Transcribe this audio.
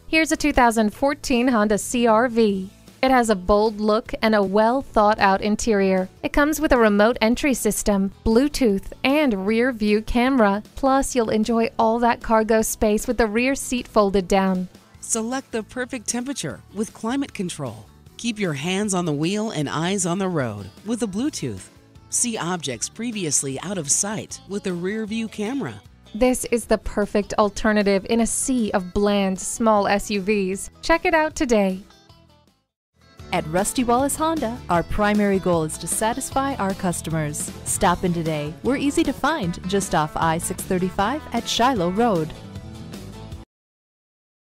Here's a 2014 Honda CR-V. It has a bold look and a well-thought-out interior. It comes with a remote entry system, Bluetooth, and rear view camera. Plus, you'll enjoy all that cargo space with the rear seat folded down. Select the perfect temperature with climate control. Keep your hands on the wheel and eyes on the road with the Bluetooth. See objects previously out of sight with the rear view camera. This is the perfect alternative in a sea of bland, small SUVs. Check it out today. At Rusty Wallis Honda, our primary goal is to satisfy our customers. Stop in today. We're easy to find just off I-635 at Shiloh Road.